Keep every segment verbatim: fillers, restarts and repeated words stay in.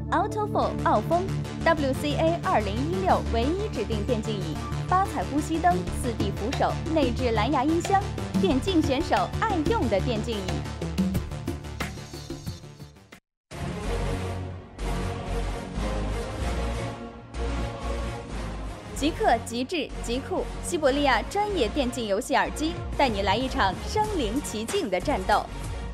Auto Four 奥风 W C A 二零一六唯一指定电竞椅，八彩呼吸灯、四 D 扶手、内置蓝牙音箱，电竞选手爱用的电竞椅。 极客、极致、极酷，西伯利亚专业电竞游戏耳机，带你来一场身临其境的战斗。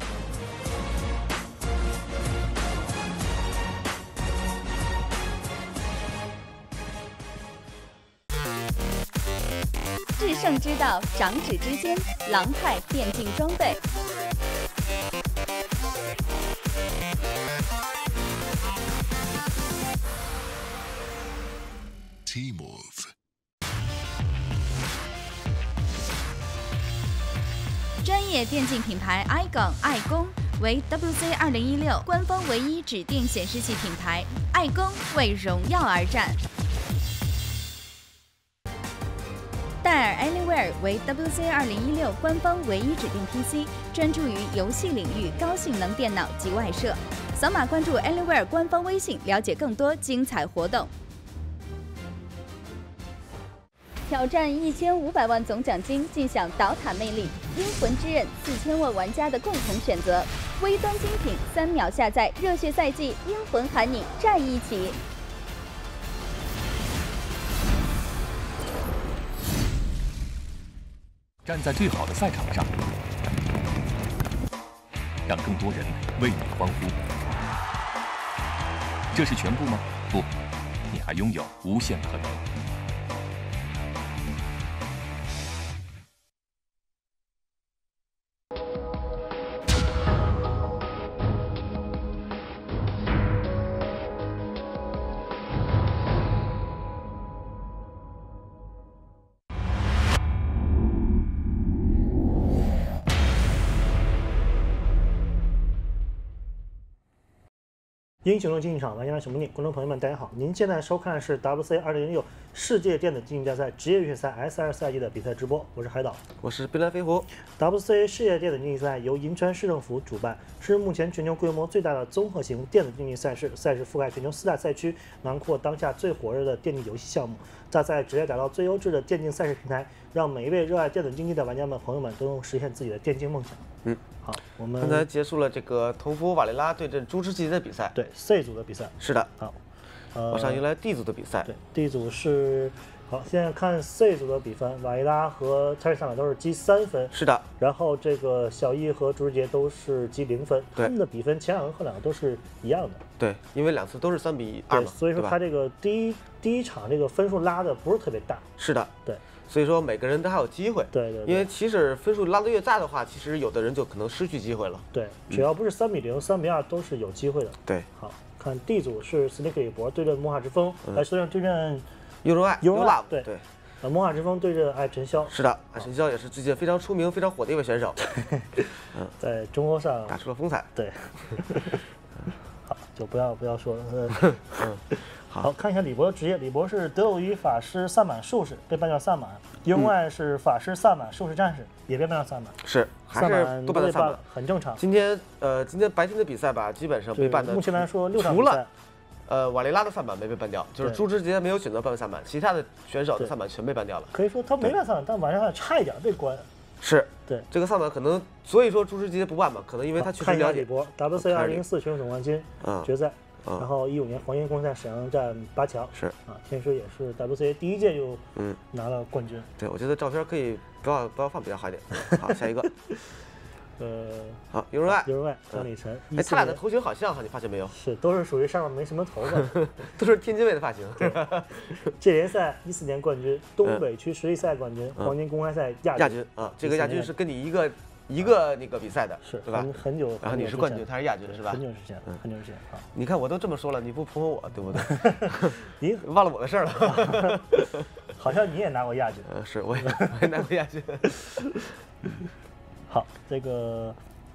制胜之道，掌指之间，狼派电竞装备。 T-Move 专业电竞品牌 iGON 爱工为 W C 二零一六官方唯一指定显示器品牌，爱工为荣耀而战。戴尔 Anywhere 为 W C 二零一六官方唯一指定 P C， 专注于游戏领域高性能电脑及外设。扫码关注 Anywhere 官方微信，了解更多精彩活动。 挑战一千五百万总奖金，尽享倒塔魅力，英魂之刃四千万玩家的共同选择。微端精品，三秒下载，热血赛季，英魂喊你战一起。 站在最好的赛场上，让更多人为你欢呼。这是全部吗？不，你还拥有无限可能。 英雄的竞技场，玩家的什么力？观众朋友们，大家好！您现在收看的是 W C 二零零六世界电子竞技大赛职业预选赛 S 二赛季的比赛直播，我是海岛， 我是碧蓝飞狐。 W C 世界电子竞技赛由银川市政府主办，是目前全球规模最大的综合型电子竞技赛事，赛事覆盖全球四大赛区，囊括当下最火热的电竞游戏项目。大赛旨在打造最优质的电竞赛事平台，让每一位热爱电子竞技的玩家们、朋友们都能实现自己的电竞梦想。 嗯。 好，我们刚才结束了这个头伏瓦雷拉对阵猪之吉的比赛， 对 C 组的比赛。 是的， 好，呃， 马上迎来 D 组的比赛。 对 ，D 组是好，现在看 C 组的比分，瓦雷拉和查理萨马都是积三分， 是的。 然后这个小易和朱之杰都是积零分，他们的比分前两个和两个都是一样的。 对，因为两次都是三比二嘛， 所以说他这个第一第一场这个分数拉的不是特别大。 是的， 对。 所以说每个人都还有机会， 对 对, 对， 因为其实分数拉得越大的话，其实有的人就可能失去机会了。 对，只要不是三比零、三比二都是有机会的。 对， 好看 D 组是斯内克里博对阵魔法之风，来对阵对阵尤柔爱尤柔爱，对对， 呃魔法之风对阵爱晨霄， 是的，爱晨霄也是最近非常出名、非常火的一位选手， 嗯，在中国上打出了风采。 对，好，就不要不要说了。 嗯。 好，看一下李博的职业。李博是德鲁伊法师萨满术士，被办掉萨满；尤柔爱是法师萨满术士战士，也被办掉萨满。 是，还是都办掉萨满， 很正常。 今天呃，今天白天的比赛吧，基本上被办的。 目前来说，六场比赛， 呃，瓦雷拉的萨满没被办掉，就是朱之杰没有选择办萨满，其他的选手的萨满全被办掉了。 可以说他没办萨满，但瓦雷拉差一点被关。 是， 对这个萨满可能，所以说朱之杰不办嘛，可能因为他确实了解。 李博 W C 二零零四全球总冠军决赛。 然后一五年黄金公赛沈阳站八强是啊，天师也是 W C A 第一届就嗯拿了冠军。 对，我觉得照片可以不要不要放比较好一点。好，下一个， 呃， 好，尤柔爱， 尤柔爱，张礼晨。 哎，他俩的头型好像哈，你发现没有？ 是，都是属于上面没什么头发， 都是天津卫的发型。 这联赛一四年冠军，东北区实力赛冠军，黄金公开赛亚亚军啊，这个亚军是跟你一个。 一个那个比赛的是对吧？ 很久， 然后你是冠军，他是亚军是吧？ 很久之前，很久之前啊！ 你看我都这么说了，你不捧我，对不对？ 你忘了我的事儿了。 好像你也拿过亚军。 呃，是，我也我也拿过亚军。 好，这个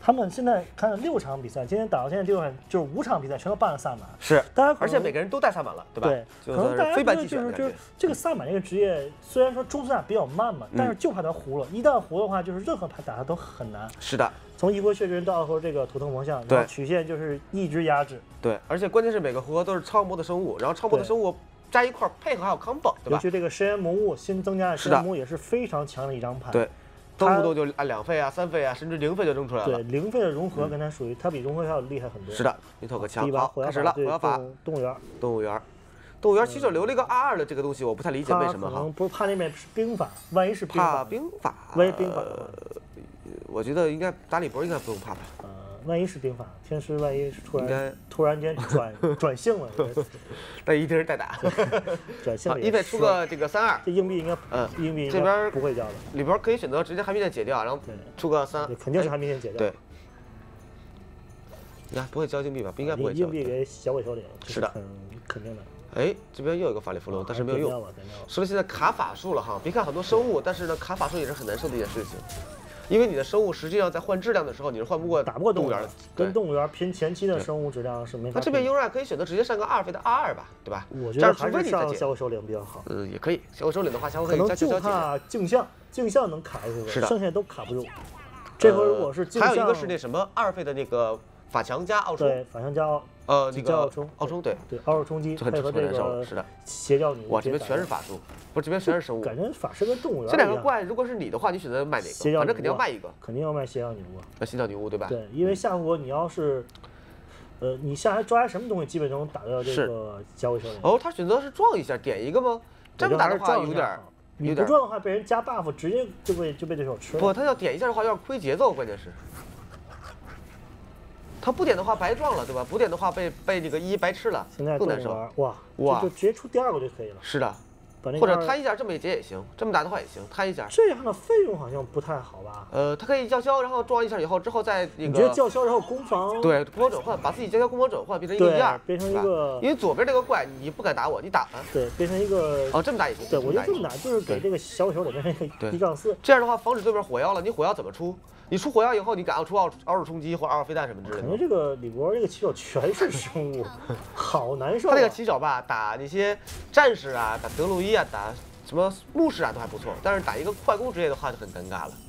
他们现在看六场比赛，今天打到现在六场，就是五场比赛全都办了萨满。 是， 大家而且每个人都带萨满了，对吧？ 对， 就可能大家非觉得就是班即选的就是这个萨满这个职业，虽然说中斯塔比较慢嘛，但是就怕他糊了。一旦糊的话，就是任何牌打他都很难。 是的， 从一波血之人到和这个图腾方向，然后曲线就是一直压制。 对，而且关键是每个回合都是超魔的生物，然后超魔的生物加一块配合还有 combo， 对吧？ 尤其这个深渊魔物新增加的深渊魔也是非常强的一张牌。 对。动不动就按两费啊、三费啊，甚至零费就扔出来了。 对，零费的融合跟它属于，它比融合要厉害很多。 是的，你投个枪，好，开始了，火药法， 动物园， 动物园，动物园其实留了一个 R 二的这个东西，我不太理解为什么哈。 可能不是怕那边是兵法，万一是兵法，怕兵法， 万一兵法， 我觉得应该打李博应该不用怕吧。 呃，万一是兵法，天师万一是突然突然间转转性了， 那一定是代打。 转性了， 一费出个这个三二， 这硬币应该， 嗯， 硬币这边不会掉的。 里边可以选择直接寒冰剑解掉，然后出个三， 肯定是寒冰剑解掉。 对。你看不会交硬币吧？不应该不会交。 硬币给小鬼首领， 是的， 肯定的。 哎，这边又有一个法力符箓，但是没有用。说了现在卡法术了哈，别看很多生物，但是呢卡法术也是很难受的一件事情。因为你的生物实际上在换质量的时候，你是换不过打不过动物园的，跟动物园拼前期的生物质量是没法。 那这边优瑞可以选择直接上个二费的 R 二吧，对吧？ 我觉得还是上小鬼首领比较好。 嗯，也可以。小鬼首领的话，小鬼可能就怕镜像，镜像能卡住， 是的， 剩下都卡不住。这回如果是镜像， 还有一个是那什么二费的那个法强加奥冲， 对，法强加奥。 呃，那个奥冲， 奥冲对对，奥尔冲击配合这个是的， 邪教女巫。 哇，这边全是法术，不是这边全是生物。 感觉法师跟动物园。 这两个怪，如果是你的话，你选择卖哪个？反正肯定要卖一个。 肯定要卖邪教女巫。 那邪教女巫对吧？ 对，因为下回你要是，呃，你下来抓什么东西，基本能打到这个小鬼首领。 哦，他选择是撞一下，点一个吗？这么打的话有点， 你不撞的话被人加 buff， 直接就被就被对手吃了。 不，他要点一下的话，有点亏节奏，关键是。他不点的话白撞了，对吧？不点的话被被这个一白吃了， 现在更难受。 哇哇，就直接出第二个就可以了。 是的，或者摊一下这么一截也行，这么打的话也行，摊一下。 这样的费用好像不太好吧？ 呃，他可以叫嚣，然后撞一下以后，之后再那个。 你觉得叫嚣然后攻防？ 对，攻防转换，把自己叫嚣攻防转换变成一个一二， 变成一个。 因为左边这个怪你不敢打我，你打他。 对，变成一个。 哦，这么打也行。 对，我觉得这么打就是给这个小鬼首领变成一个一杠四。 这样的话防止对面火药了，你火药怎么出？你出火药以后，你敢要出奥奥尔冲击或者奥飞弹什么之类的？ 感觉这个李博这个骑手全是生物，好难受、啊。 他这个骑手吧，打那些战士啊，打德鲁伊啊，打什么牧师啊都还不错，但是打一个快攻职业的话就很尴尬了。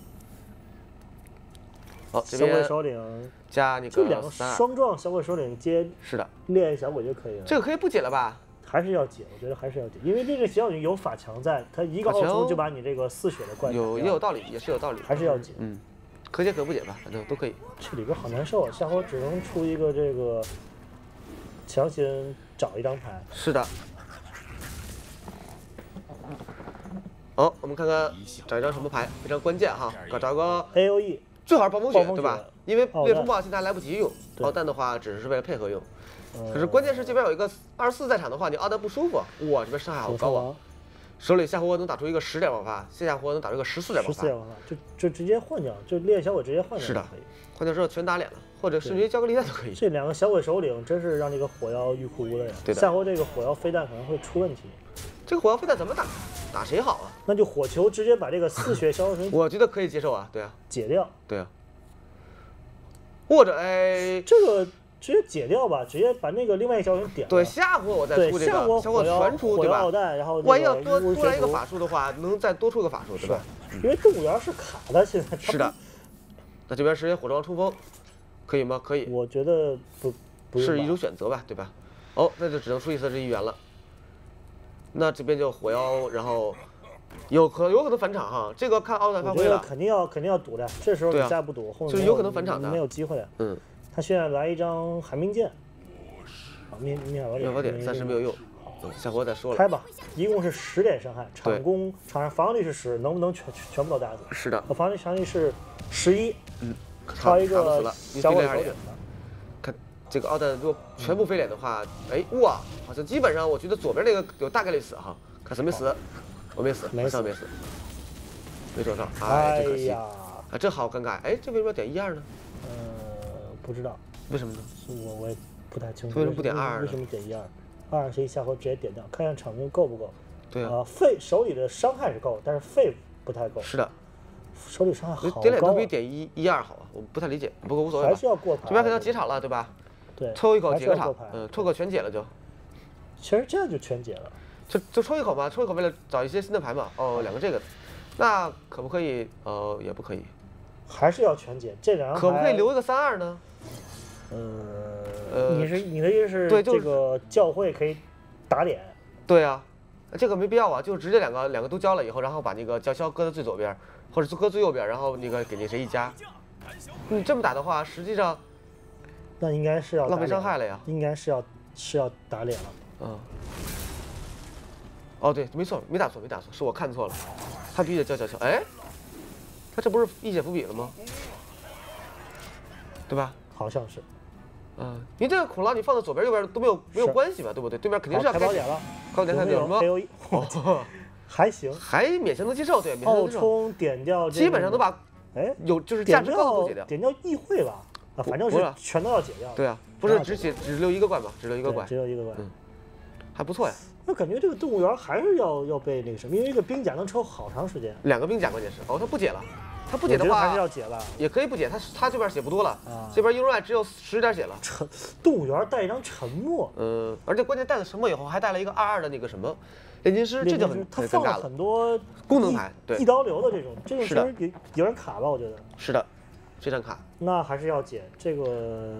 好、哦，这边小鬼首领加那个就两个双撞小鬼首领接是的， 练小鬼就可以了。 这个可以不解了吧？ 还是要解，我觉得还是要解，因为这个小鬼有法强在，他一个奥冲就把你这个四血的怪有也有道理，也是有道理， 还是要解。 嗯。可解可不解吧，反正都可以。 这里边好难受啊，下回只能出一个这个强行找一张牌。 是的。好，我们看看找一张什么牌，非常关键哈，找个 A O E， 最好是暴风雪，对吧？因为烈风暴现在还来不及用，奥弹的话只是为了配合用。可是关键是这边有一个二十四在场的话，你奥弹不舒服。哇，这边伤害好高啊！手里下回合能打出一个十点爆发，线下回合能打出一个十四点爆发， 十四点爆发，就就直接换掉，就猎小鬼直接换掉。 是的，换掉之后全打脸了，或者甚至于交个力弹都可以。 这两个小鬼首领真是让这个火药欲哭无泪呀！ 对的， 下回这个火药飞弹可能会出问题。 这个火药飞弹怎么打？打谁好啊？ 那就火球直接把这个四血消神， 我觉得可以接受啊，对啊， 解掉， 对啊，或者哎， 这个。直接解掉吧，直接把那个另外一小人点了。 对，下回我再出这个，下回我全出，对吧？ 然后万一要多多来一个法术的话，能再多出个法术，对吧？ 因为动物园是卡的，现在。 是的。那这边直接火装冲锋，可以吗？可以。 我觉得不，不是一种选择吧，对吧？哦，那就只能出一次这一员了。那这边就火妖，然后有可有可能返场哈，这个看奥弹发挥了。 肯定要肯定要赌的，这时候你再不赌，后面就是有可能返场的， 没有机会。 嗯。 他现在来一张寒冰剑，好，灭灭法宝典， 灭法宝典暂时没有用，嗯，下回再说了。 开吧，一共是十点伤害，场攻场上防御率是十，能不能全全部都打死？ 是的， 我防御伤率是十一， 嗯， 超一个小鬼首领。 看这个奥弹，如果全部飞脸的话，哎哇，好像基本上我觉得左边那个有大概率死哈，看谁没死，我没死， 没死没死，没躲上，哎，这可惜啊，这好尴尬，哎，这为什么要点一二呢？ 不知道为什么呢？ 我我也不太清楚。 为什么不点二？ 为什么点一二？二可以下回直接点掉，看看场攻够不够。 对啊。 费手里的伤害是够，但是费不太够。 是的。 手里伤害好高、啊， 点脸都比点一一二好啊，我不太理解，不过无所谓吧。 还是要过牌。 这边肯定要解场了，对吧？ 对， 抽一口解个场，嗯，抽口全解了就。 其实这样就全解了。 就就抽一口嘛，抽一口为了找一些新的牌嘛。哦，两个这个，那可不可以？呃，也不可以。 还是要全解，这两张牌可不可以留一个三二呢？ 呃，你是你的意思是对， 这个教会可以打脸？ 对啊，这个没必要啊，就直接两个两个都交了以后，然后把那个叫嚣搁在最左边，或者是搁最右边，然后那个给那谁一加。你这么打的话，实际上那应该是要浪费伤害了呀。 应该是要是要打脸了。 嗯。哦，对，没错，没打错，没打错，是我看错了，他必须得交叫嚣。哎，他这不是一解伏笔了吗？对吧？ 好像是。 嗯，你这个恐狼你放在左边右边都没有没有关系吧，对不对？对面肯定是要开宝典了。 开宝典看有什么？ 哦，还行， 还勉强能接受，对，勉强能接受。 冒充点掉， 基本上都把哎有就是价值高的都解掉。 点掉议会吧，啊，反正是全都要解掉。 对啊，不是只写只留一个怪嘛，只留一个怪， 只留一个怪， 嗯，还不错呀。 那感觉这个动物园还是要要被那个什么，因为这个兵甲能抽好长时间。 两个兵甲关键是，哦，他不解了。他不解的话还是要解吧， 也可以不解。他他这边血不多了， 啊、 这边一入外只有十点血了。 沉动物园带一张沉默， 嗯，而且关键带了沉默以后，还带了一个二二的那个什么炼金师，这就很他放了很多功能牌，对， 一刀流的这种，这种其实有有点卡吧，我觉得。 是的，这张卡。 那还是要解这个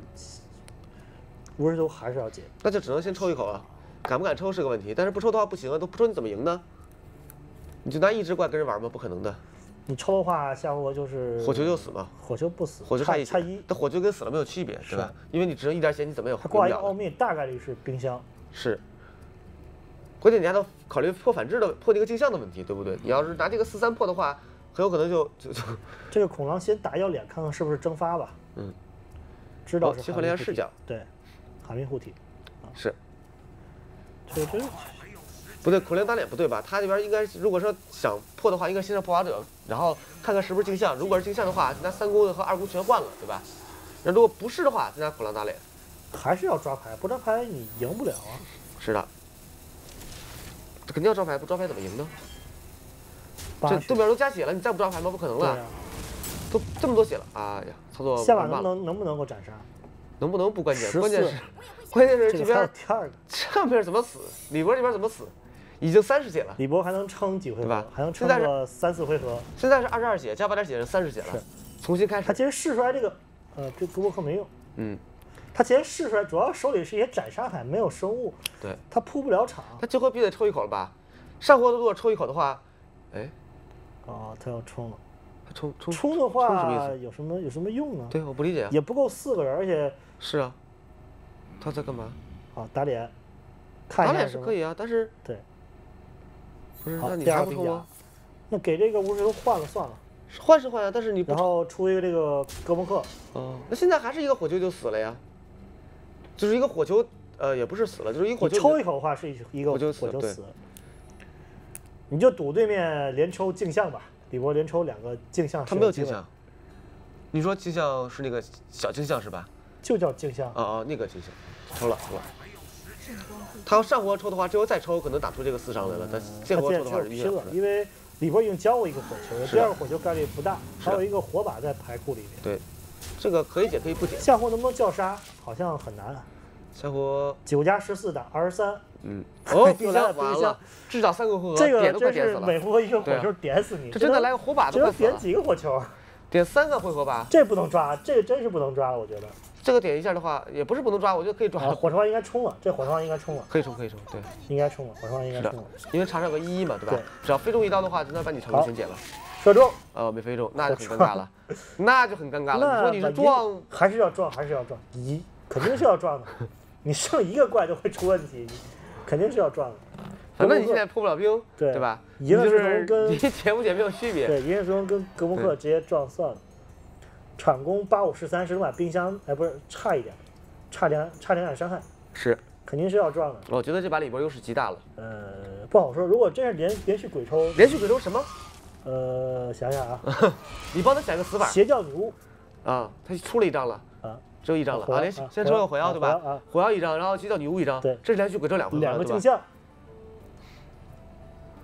无人头还是要解， 那就只能先抽一口了。敢不敢抽是个问题，但是不抽的话不行啊，都不抽你怎么赢呢？你就拿一只怪跟人玩吗？不可能的。 你抽的话，下回就是火球就死嘛， 火球不死， 火球差一差一， 但火球跟死了没有区别，对吧？因为你只剩一点血，你怎么也他挂一个奥秘，大概率是冰箱。 是，关键你还得考虑破反制的破那个镜像的问题，对不对？你要是拿这个四三破的话，很有可能就就就。 这个恐狼先打一咬脸，看看是不是蒸发吧。 嗯， 知道是。 切换了一下视角。 对，海绵护体。 是。 这这。 不对，苦灵打脸不对吧？他这边应该，如果说想破的话，应该先上破法者，然后看看是不是镜像。如果是镜像的话，拿三宫和二宫全换了，对吧？那如果不是的话，再拿苦狼打脸。 还是要抓牌，不抓牌你赢不了啊。 是的，这肯定要抓牌，不抓牌怎么赢呢？这对面都加血了，你再不抓牌吗？不可能了。 啊、 都这么多血了，哎呀，操作下把能能能不能够斩杀？ 能不能不关键，关键是关键是这边第二个这边怎么死？李博这边怎么死？已经三十血了， 李博还能撑几回合？ 对吧？ 还能撑个三四回合。 现在是二十二血，加八点血是三十血了， 是重新开始。 他其实试出来这个，呃，这格博克没用。 嗯， 他其实试出来，主要手里是一些斩杀牌，没有生物。 对， 他铺不了场。 他这回必须得抽一口了吧？上回如果抽一口的话，哎， 哦，他要冲了。 他冲冲冲的话， 冲什么意思？ 有什么有什么用呢？ 对，我不理解啊。 也不够四个人，而且是啊，他在干嘛？ 啊，打脸。看打脸是可以啊，但是对。 不是，那你还不抽吗？ 那给这个无石头换了算了。 换是换呀，但是你然后出一个这个哥莫克。 哦，那现在还是一个火球就死了呀？就是一个火球，呃，也不是死了，就是一个火球。 抽一口的话是一个火球死了。 对。 你就赌对面连抽镜像吧，李博连抽两个镜像。 他没有镜像。你说镜像是那个小镜像是吧？ 就叫镜像。 哦哦，那个镜像，抽了抽了。他要上回抽的话，这回再抽可能打出这个四伤来了。他这回抽的话是拼了，因为李博已经交过一个火球，第二个火球概率不大，还有一个火把在牌库里面。 对，这个可以解可以不解。 下回能不能叫杀？好像很难。 下回九加十四打二十三。 嗯。哦， 又来了冰箱， 至少三个回合， 这个点都快点死了。 每回合一个火球点死你。 这真的来个火把都快死了。 点几个火球？ 点三个回合吧。 这不能抓，这个真是不能抓了，我觉得。 这个点一下的话，也不是不能抓，我觉得可以抓。 啊、火车应该冲了，这火车应该冲了。 可以冲，可以冲，对， 应该冲了，火车应该冲了。 因为场上有个一一嘛，对吧？ 对。 只要飞中一刀的话，就能把你场面全解了。 射中。 呃，没飞中，那就很尴尬了，那就很尴尬了。你说你是撞， 还是要撞，还是要撞？一肯定是要撞的。你剩一个怪都会出问题，肯定是要撞的。 反正你现在破不了冰，对对吧？ 一个是跟你解不解没有区别。 对，一个是跟格莫克直接撞算了。场攻八五十三是能把冰箱，哎，不是差一点，差点差点点伤害， 是肯定是要撞的。 我觉得这把里边优势极大了。 呃，不好说。如果真是连连续鬼抽， 连续鬼抽什么？ 呃，想想啊， 你帮他想个死法。 邪教女巫啊，他出了一张了啊， 只有一张了啊，连续先抽个火妖对吧？火妖一张，然后邪教女巫一张， 对， 这是连续鬼抽两回合， 两个镜像。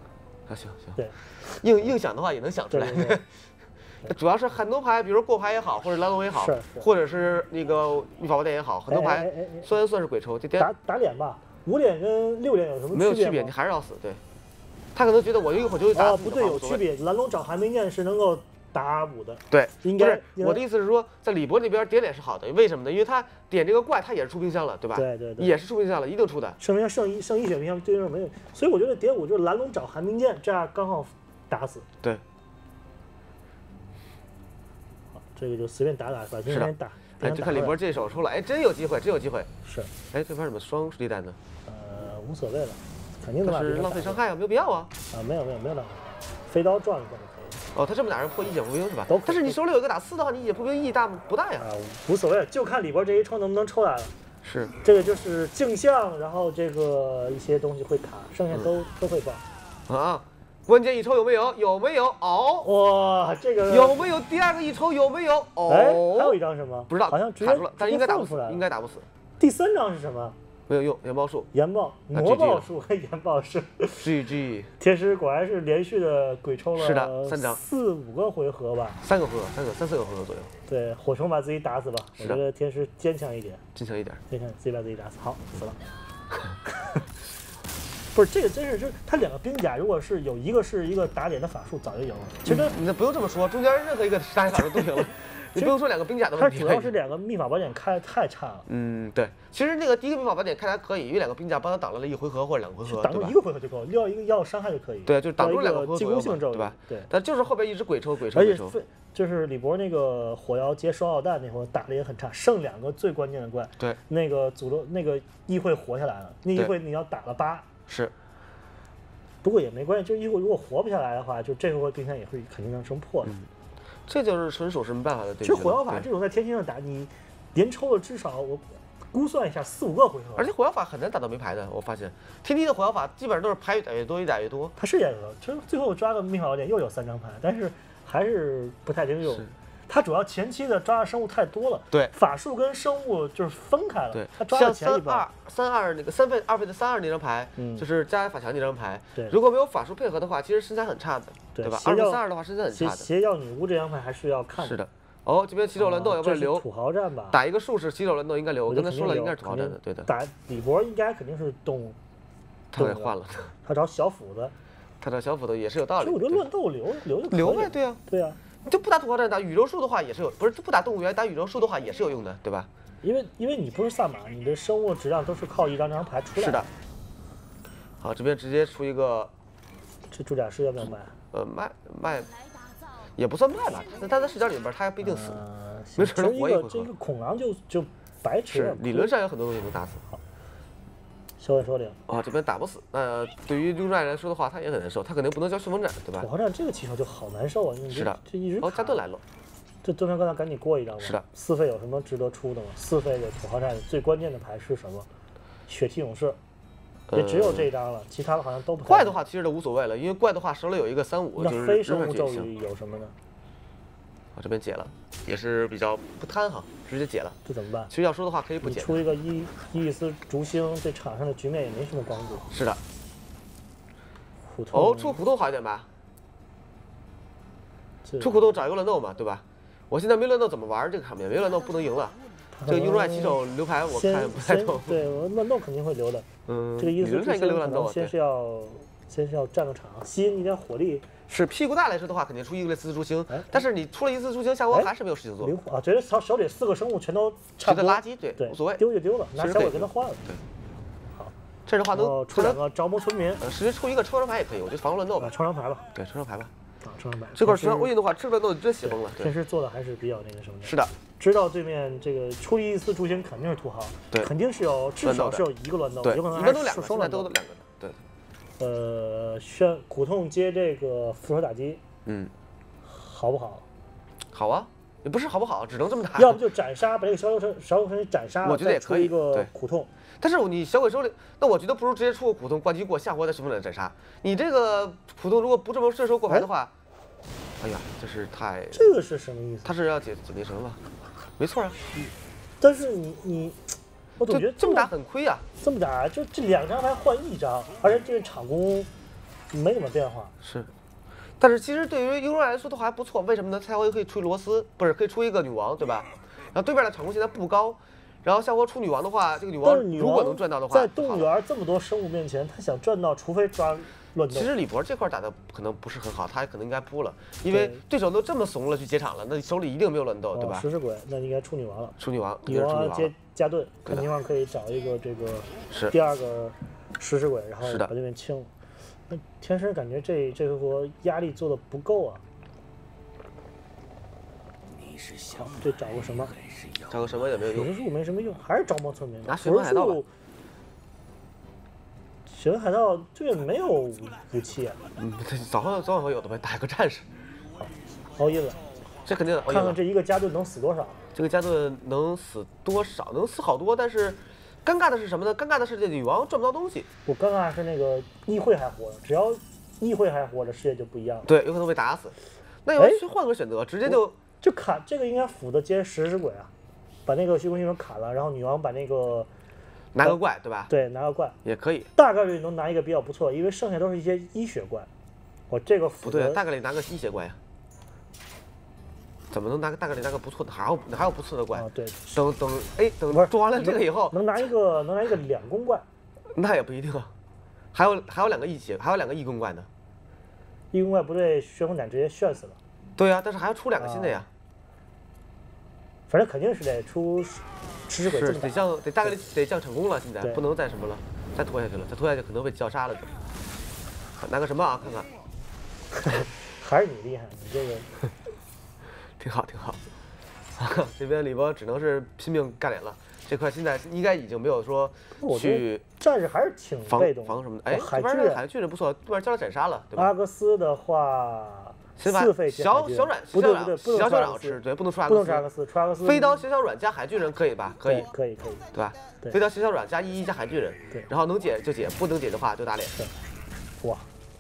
啊，行行。 对， 硬硬想的话也能想出来。 对对对主要是很多牌，比如过牌也好，或者蓝龙也好，或者是那个秘法宝典也好，很多牌虽然算是鬼抽，这打打脸吧，五脸跟六脸有什么区别？ 没有区别，你还是要死。对，他可能觉得我一会儿就会打。 哦，不对，有区别。蓝龙找寒冰剑是能够打五的。 对， 应该。 我的意思是说，在李博那边点脸是好的，为什么呢？因为他点这个怪，他也是出冰箱了，对吧？ 对对对， 也是出冰箱了，一定出的。 圣冰箱圣一圣一血冰箱对面没有，所以我觉得点五就是蓝龙找寒冰剑，这样刚好打死。 对。 这个就随便打打，把今天打。 哎，就看李博这手抽了，哎，真有机会，真有机会。 是。 哎，对方怎么双实力弹呢？ 呃，无所谓了，肯定的。 但是浪费伤害啊，没有必要啊。 啊，没有没有没有浪费，飞刀撞一下就可以。 哦，他这么打人破一减破冰是吧？ 都。 但是你手里有一个打四的话，你一减破冰意义大不大呀？ 啊，无所谓，就看李博这一抽能不能抽来了。 是。 这个就是镜像，然后这个一些东西会卡，剩下都、嗯、都会爆。 啊。关键一抽有没有？有没有？哦， 哇，这个有没有第二个一抽有没有？哦， 哎，还有一张什么？ 不知道， 好像卡住了，但是应该打不死，应该打不死。 第三张是什么？ 没有用，研爆术。 研爆魔爆术和研爆术。 G G。 天师果然是连续的鬼抽了， 是的，三张， 四五个回合吧。 三个回合，三个三四个回合左右。 对，火虫把自己打死吧。我觉得天师坚强一点， 坚强一点， 坚强，自己把自己打死。好，死了。不是这个，真是就是他两个兵甲，如果是有一个是一个打脸的法术，早就赢了。其实你不用这么说，中间任何一个打脸法术都赢了。你不用说两个兵甲的问题。 它主要是两个秘法宝典开的太差了。 嗯，对。其实那个第一个秘法宝典开还可以，因为两个兵甲帮他挡了一回合或者两个回合， 挡住一个回合就够，要一个要伤害就可以。 对，就是挡住两个回合进攻性咒， 对吧？ 对。 但就是后边一直鬼抽鬼抽鬼抽。 就是李博那个火药接双炮弹那会儿打的也很差，剩两个最关键的怪。 对。 那个诅咒那个议会活下来了，那议会你要打了八。 是。 不过也没关系，就一会如果活不下来的话，就这回冰箱也会肯定能生破的。 嗯，这就是纯属是没办法的对。 其实火药法这种在天星上打，你连抽了至少我估算一下四五个回合。 而且火药法很难打到没牌的，我发现天梯的火药法基本上都是牌越打越多，越打越多。 它是也有，其实最后抓个秘法宝典又有三张牌，但是还是不太经用。它主要前期的抓的生物太多了， 对， 法术跟生物就是分开了。 对， 它抓的前一波。三二那个三费二费的三二那张牌，嗯，就是加法强那张牌。 对， 如果没有法术配合的话，其实身材很差的，对吧？二费三二的话，身材很差的。 邪教女巫这张牌还是要看。 是的。哦，这边起手乱斗，要不然留土豪战吧？ 打一个术士起手乱斗应该留。我刚才说了，应该是土豪战的，对的。 打李博应该肯定是动物。 他给换了。 他找小斧子。 他找小斧子也是有道理。 我觉得乱斗留留就留呗，对呀， 对呀。 你就不打土豪战，打宇宙树的话也是有，不是不打动物园，打宇宙树的话也是有用的，对吧？ 因为因为你不是萨满，你的生物质量都是靠一张张牌出来的。 是的。好，这边直接出一个， 这铸甲师要不要卖？ 呃，卖卖，也不算卖吧。他他在视角里边他还不一定死，呃、没准能活一回合。 这个恐狼就就白吃了。 是，理论上有很多东西能打死。 好。消灭首领哦，这边打不死。呃，对于六战来说的话，他也很难受，他肯定不能交旋风斩，对吧？ 土豪战这个起手就好难受啊！ 是的， 这一直哦，加盾来了， 这对面刚才赶紧过一张吧。 是的， 四费有什么值得出的吗？四费的土豪战最关键的牌是什么？血踢勇士，也只有这张了，其他的好像都不。 怪的话其实都无所谓了，因为怪的话手里有一个三五，就是非生物咒语有什么呢？ 我这边解了，也是比较不贪哈，直接解了。 这怎么办？ 其实要说的话可以不解。 出一个伊伊利斯烛星，对场上的局面也没什么帮助。 是的。 虎痛哦，出虎痛好一点吧？出虎痛找一个乱斗嘛，对吧？我现在没乱斗怎么玩这个场面？没乱斗不能赢了。这个英壮起手留牌我看不太懂。 对，我乱斗肯定会留的。 嗯。 这个伊利斯烛星可能先是要先是要占个场，吸引一点火力。 是屁股大来说的话，肯定出一个类似诸星，但是你出了一次诸星，下回还是没有事情做。 啊，觉得手手里四个生物全都差不多垃圾，对对， 无所谓， 丢就丢了，拿小鬼跟他换了。 对，好，这的话能出两个着魔村民， 呃，直接出一个抽张牌也可以，我觉得防乱斗吧， 抽张牌吧， 对，抽张牌吧。 啊，抽张牌。 这块全欧印的话，这乱斗真喜欢了。 天师做的还是比较那个什么的。 是的， 知道对面这个出一次诸星肯定是土豪， 对， 肯定是有至少是有一个乱斗，有可能还是双乱斗， 都两个的，对。 呃，炫苦痛接这个副手打击。 嗯， 好不好？ 好啊，也不是好不好，只能这么打。 要不就斩杀，把这个小鬼神小鬼神斩杀， 我觉得也可以。 一个苦痛， 但是你小鬼手里，那我觉得不如直接出个苦痛关机过，下回再顺便斩杀。你这个苦痛如果不这么顺手过牌的话，哎呀，这是太…… 这个是什么意思？ 他是要解解那什么吧？没错啊。 但是你你，我总觉得这么打很亏啊。 这么打就这两张牌换一张，而且这个场工。 没怎么变化。 是，但是其实对于英瑞来说的话还不错，为什么呢？夏侯可以出罗斯，不是可以出一个女王，对吧？然后对面的场攻现在不高，然后夏侯出女王的话，这个女王如果能赚到的话， 在动物园这么多生物面前，他想赚到，除非抓。 其实李博这块打的可能不是很好，他可能应该扑了，因为对手都这么怂了去接场了，那手里一定没有乱斗，对吧？ 食尸鬼，那应该出女王了。 出女王， 女王接加盾，看情况可以找一个这个是第二个食尸鬼，然后把对面清了。那天师感觉这这回合压力做的不够啊。好，这找个什么？ 找个什么也没有用。 腐蚀术没什么用，还是招魔村民。 拿血魂海盗吧。 血魂海盗这个没有武器啊， 嗯，早晚早晚会有的呗，打一个战士， 好，all in了， 这肯定看看这一个加盾能死多少？ 这个加盾能死多少？能死好多，但是尴尬的是什么呢？尴尬的是这女王赚不到东西。 我尴尬是那个议会还活着，只要议会还活着，世界就不一样了。 对，有可能被打死。那有去换个选择，直接就就砍这个应该辅的接食尸鬼啊，把那个虚空星人砍了，然后女王把那个。 拿个怪对吧？ 对，拿个怪也可以， 大概率能拿一个比较不错，因为剩下都是一些医血怪。我这个不对，大概率拿个医血怪呀？怎么能拿个大概率拿个不错的？还有还有不错的怪？ 啊，对， 等等，哎，等做完了这个以后， 能拿一个能拿一个两攻怪， 那也不一定啊。还有还有两个义血，还有两个义攻怪呢。 义攻怪不对，旋风斩直接炫死了。 对呀、啊，但是还要出两个新的呀。 啊、反正肯定是得出。食尸鬼是得降，得大概率得降成功了，现在不能再什么了，再拖下去了，再拖下去可能被绞杀了就。拿个什么啊？看看，还是你厉害，你这个挺好挺好。这边李博只能是拼命干脸了，这块现在应该已经没有说去战士还是挺被动防什么的。哎， 海巨人海巨人不错，对面交了斩杀了，对吧？ 阿格斯的话。 四费小小软不对不对， 小小软吃，对，不能出阿克斯，不能出阿克斯，出阿克斯。 飞刀小小软加海巨人可以吧？可以， 可以可以， 对吧？飞刀小小软加一一加海巨人， 对， 然后能解就解，不能解的话就打脸。 哇，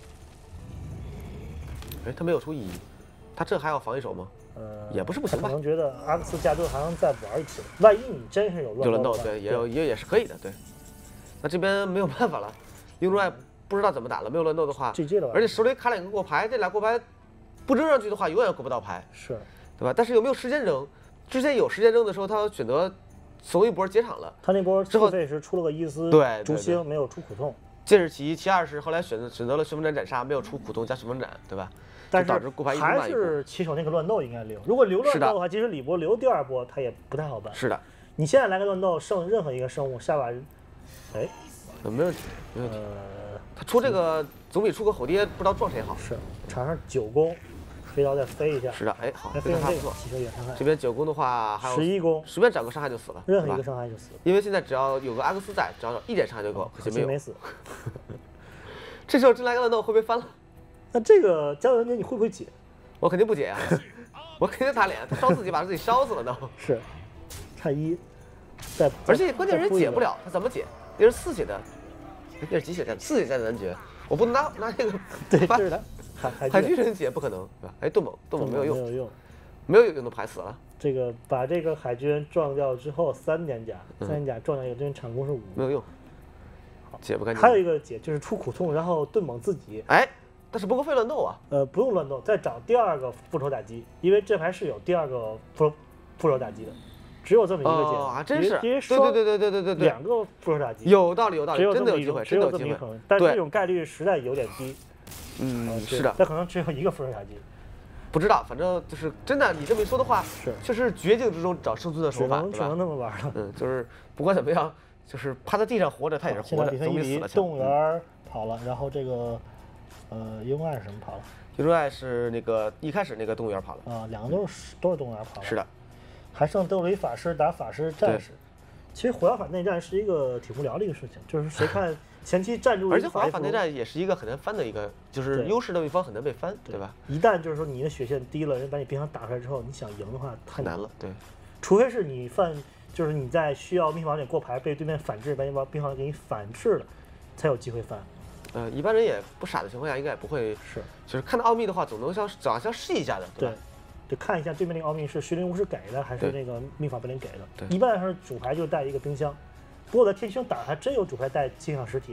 哎，他没有出一一，他这还要防一手吗？ 呃， 也不是不行吧？ 可能觉得阿克斯加盾还能再玩一次，万一你真是有乱有乱斗，对，也有也也是可以的，对。那这边没有办法了，英珠爱不知道怎么打了，没有乱斗的话，而且手里卡两个过牌，这俩过牌。不扔上去的话，永远过不到牌， 是， 对吧？但是有没有时间扔？之前有时间扔的时候，他选择怂一波接场了。 他那波之后是出了个伊斯对逐星，没有出苦痛。 这是其一，其二是后来选择选择了旋风斩斩杀，没有出苦痛加旋风斩，对吧？ 但是导致过牌一还是起手那个乱斗应该留。如果留乱斗的话，即使李博留第二波，他也不太好办。 是的。 你现在来个乱斗，剩任何一个生物，下把，哎， 没问题，没问题。 呃， 他出这个总比出个吼爹不知道撞谁好。 是，场上九攻。飞刀再飞一下， 是的，哎，好， 飞还不错。这边九攻的话，还有十一攻， 随便找个伤害就死了， 任何一个伤害就死了。 因为现在只要有个阿克斯在，只要一点伤害就够，可惜没有。 没死。 这时候真来个乱斗会不会翻了？ 那这个加文杰你会不会解？ 我肯定不解呀，我肯定打脸，他烧自己把自己烧死了都。 是，差一，再而且关键人解不了，他怎么解？那是四血的，那是几血战？四血战的男爵，我不能拿拿这个对，这是他。 海海巨人解不可能，对吧？哎，盾猛，盾猛没有用， 没有用， 没有用的牌死了。 这个把这个海巨人撞掉之后，三点甲，三点甲撞掉一个，这边场攻是五， 没有用，解不干净。 还有一个解就是出苦痛，然后盾猛自己， 哎，但是不够费乱斗啊。 呃，不用乱斗，再找第二个复仇打击，因为这牌是有第二个复复仇打击的，只有这么一个解， 啊，真是， 对对对对对对对对， 两个复仇打击， 有道理有道理，真的有机会， 只有这么一可能，但这种概率实在有点低。 嗯，是的， 但可能只有一个复仇打击， 不知道，反正就是真的。你这么一说的话， 是确实绝境之中找生存的手法，对吧？ 只能那么玩了。 嗯，就是不管怎么样，就是趴在地上活着，他也是活着，总比死了强。 动物园跑了，然后这个呃，英雄爱是什么跑了？ 英雄爱是那个一开始那个动物园跑了啊，两个都是都是动物园跑了。 是的， 还剩斗雷法师打法师战士。其实火药法内战是一个挺无聊的一个事情，就是谁看。前期站住， 而且火药法内战也是一个很难翻的一个，就是优势的一方很难被翻，对吧？ 一旦就是说你的血线低了，人把你兵团打出来之后，你想赢的话太难了，对。 除非是你犯，就是你在需要秘法点过牌被对面反制，把你把兵团给你反制了，才有机会翻。 呃，一般人也不傻的情况下，应该也不会是， 就是看到奥秘的话，总能想总想试一下的， 对吧？对，就看一下对面那个奥秘是虚灵巫师给的，还是那个秘法本领给的。 对， 一般来说主牌就带一个冰箱。不过在天星打还真有主牌带镜像实体的，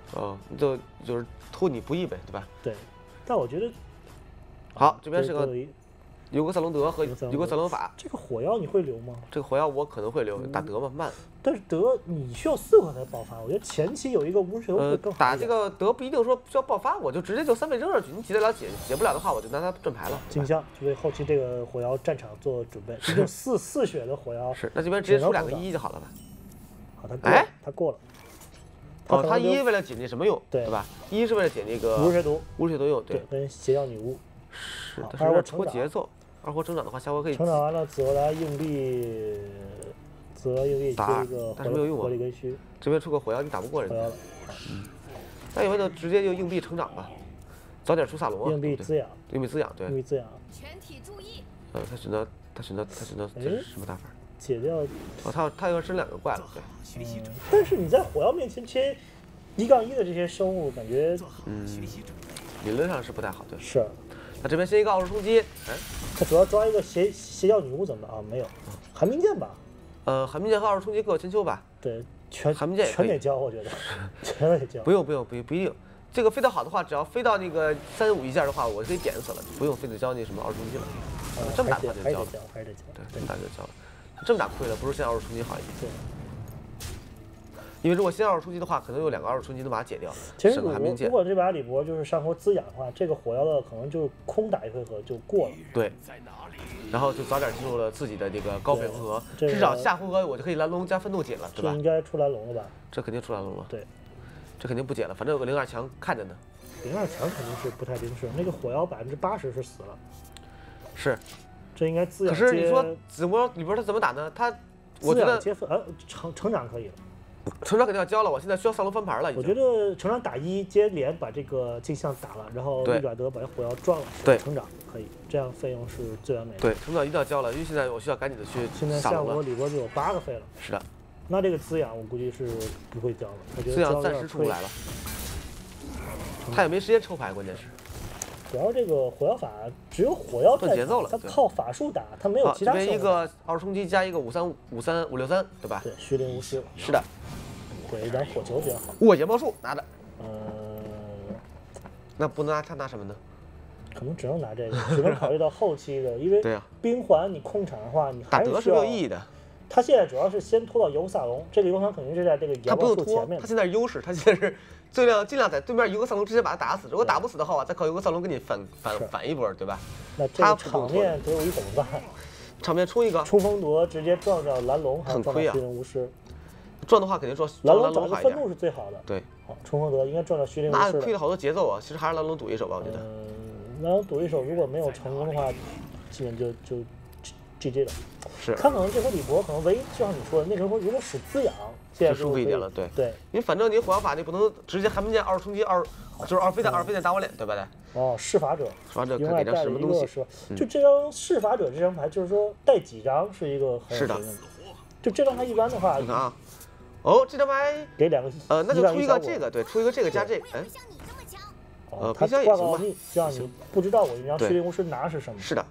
哦，就就是图你不义呗，对吧？ 对，但我觉得， 好，这边是个对尤格萨隆德和尤格萨隆法。 这个火药你会留吗？ 这个火药我可能会留，打德嘛慢。 但是德你需要四块才爆发，我觉得前期有一个无球会更好。 打这个德不一定说需要爆发，我就直接就三倍扔上去，你解得了解，解不了的话我就拿它盾牌了。 镜像就为后期这个火药战场做准备，毕竟四四血的火药。 是，那这边直接出两个一就好了吧？ 好，他过了，他过了。 哦，他一为了解那什么用， 对对吧？一是为了解那个无血毒， 无血毒用，对， 跟邪教女巫。 是，但是有点拖节奏。二火成长的话，下回可以成长完了，紫罗兰硬币，紫罗兰硬币接一个但是没有用啊。 火力根须， 这边出个火药，你打不过人家。 火药了， 嗯，那有没有直接就硬币成长吧？早点出萨罗。 硬币滋养， 硬币滋养，对。 硬币滋养。 全体注意。 呃，他选择他选择他选择这是什么打法？ 解掉。 哦，他他要升两个怪了，对。 嗯，但是你在火药面前切一杠一的这些生物，感觉嗯，理论上是不太好，对。 是。 那这边先一个奥式冲击，哎， 他主要抓一个邪邪教女巫怎么啊？没有，寒冰剑吧？ 呃，寒冰剑和奥式冲击各有千秋吧？ 对，全寒冰剑全得交，我觉得全得交。 不用不用不不一定，这个飞得好的话，只要飞到那个三五一件的话，我就可以点死了，不用非得交那什么奥式冲击了。这么打的话就交了， 还是得交， 对，这么打就交了。这么打亏了，不如先奥式冲击好一点。 对。 因为如果先奥式冲击的话，可能有两个奥式冲击能把它解掉。 其实如果这把李博就是上回滋养的话，这个火药的可能就是空打一回合就过了。 对。然后就早点进入了自己的这个高回合，至少下回合我就可以蓝龙加愤怒解了，对吧？ 这应该出蓝龙了吧？ 这肯定出蓝龙了。 对。 这肯定不解了，反正有个零二强看着呢。 零二强肯定是不太灵适，那个火药百分之八十是死了。 是。 这应该滋养。 可是你说紫魔里边他怎么打呢？他，我觉得接分呃成成长可以了。 成长肯定要交了，我现在需要萨隆翻盘了。 我觉得成长打一接连把这个镜像打了，然后利爪德把火药撞了， 对， 成长可以，这样费用是最完美的。 对，成长一定要交了，因为现在我需要赶紧的去现在下波里波就有八个费了。 是的。 那这个滋养我估计是不会交了，我觉得滋养暂时出不来了。他也没时间抽牌，关键是。 主要这个火药法只有火药断节奏了， 他靠法术打，他没有其他。 这边一个二冲击加一个五三五三五六三，对吧？ 对，虚灵巫师。 是的。 对，一张火球比较好。 握野魔术拿着。 呃， 那不拿他拿什么呢？ 可能只能拿这个，只能考虑到后期的，因为对呀， 冰环你控场的话，你还是打德是没有意义的。 他现在主要是先拖到尤萨隆，这个尤萨肯定是在这个野魔术前面。 他现在是优势，他现在是尽量尽量在对面尤格萨隆直接把他打死。如果打不死的话，再靠尤格萨隆给你反反反一波，对吧？ 那这个场面德鲁伊怎么办？ 场面出一个冲锋夺直接撞着蓝龙， 很亏啊！ 虚灵巫师。 撞的话肯定撞蓝龙找个愤怒是最好的。 对， 好，冲锋德应该撞到虚灵巫师。 那亏了好多节奏啊！其实还是蓝龙赌一手吧，我觉得。 嗯，蓝龙赌一手如果没有成功的话，基本就就 G G 了。 是。 他可能这回李博可能唯一就像你说的，那时候如果使滋养，现在就舒服一点了。对对， 因为反正你火药法你不能直接寒冰剑二冲击二，就是二飞弹二飞弹打我脸，对吧？得。 哦，弑法者。 弑法者看给张什么东西？ 是吧？就这张弑法者这张牌，就是说带几张是一个很是的。 就这张牌一般的话， 你看啊。哦，这张牌给两个， 呃，那就出一个这个，对，出一个这个加这个，哎， 呃， 冰箱也行吧， 这样你不知道我一张虚灵巫师拿是什么？ 是的，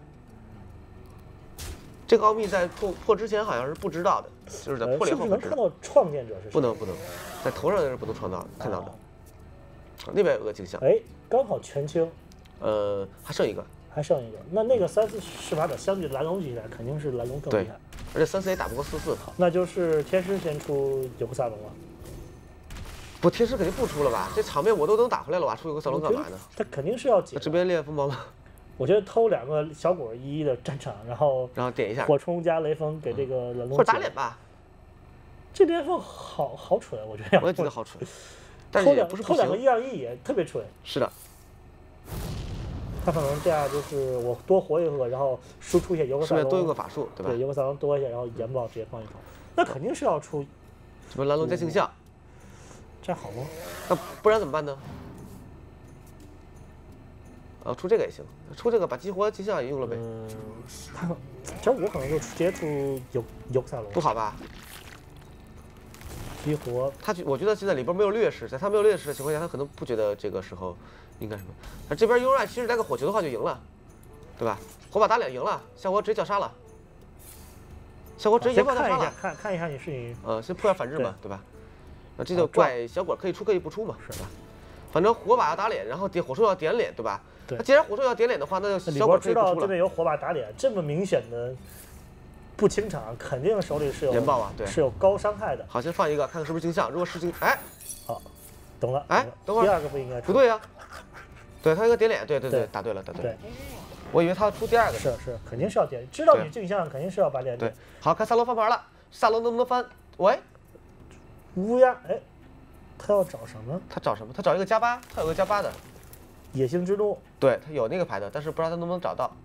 这个奥秘在破破之前好像是不知道的，就是在破裂后能看到创建者是？ 不能不能，在头上是不能创造看到的。那边有个镜像， 哎，刚好全清， 呃，还剩一个， 还剩一个，那那个三四弑法者相对蓝龙比起来，肯定是蓝龙更厉害。 而且三四也打不过四四， 那就是天师先出尤克萨隆了。 不，天师肯定不出了吧？这场面我都能打回来了，我还出尤克萨隆干嘛呢？ 他肯定是要解。 这边烈风暴吗？ 我觉得偷两个小果一一的战场，然后然后点一下火冲加雷锋给这个蓝龙。 或者打脸吧。 这边风好好蠢，我觉得。 我也觉得好蠢。但是也不是不行。 偷两个一二一也特别蠢。 是的。 他可能这样就是我多活一会，然后输出一些尤克萨隆， 多用个法术，对吧？ 对，尤克萨隆多一些，然后研爆直接放一口，那肯定是要出什么蓝龙加镜像， 这样好吗？ 那不然怎么办呢？啊，出这个也行，出这个把激活镜像也用了呗。 嗯，他其实我可能就直接出尤尤克萨隆， 不好吧？ 激活他，我觉得现在里边没有劣势，在他没有劣势的情况下，他可能不觉得这个时候。应该什么？那这边 U R 其实来个火球的话就赢了，对吧？火把打脸赢了，夏火直接叫杀了，夏火直接研爆叫杀了。 看看一下你是你。 呃，先破下反制嘛，对吧？ 那这个怪小鬼可以出可以不出嘛，是吧？反正火把要打脸，然后点火兽要点脸，对吧？ 对。 那既然火兽要点脸的话，那就小鬼可以不出了。 知道这边有火把打脸，这么明显的不清场，肯定手里是有连爆啊，对， 是有高伤害的。 好，先放一个，看看是不是镜像。如果是镜，哎， 好，懂了。 哎，等会儿， 第二个不应该出。 不对呀。对他一个点脸，对对对，答对了，答对了。对。我以为他要出第二个。 是是，肯定是要点，知道你镜像，肯定是要把脸点。 对。好看萨罗翻牌了，萨罗能不能翻？喂。 乌鸦，哎，他要找什么？ 他找什么？他找一个加八，他有个加八的。 野性之怒。 对他有那个牌的，但是不知道他能不能找到。